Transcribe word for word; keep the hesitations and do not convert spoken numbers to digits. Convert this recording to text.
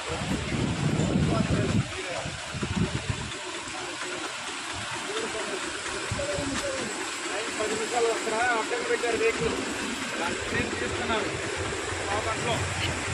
పది నిమిషాలు అక్కడ అడ్డం పెట్టారు రేకులు దాన్ని తీసుకున్నారు పాపంలో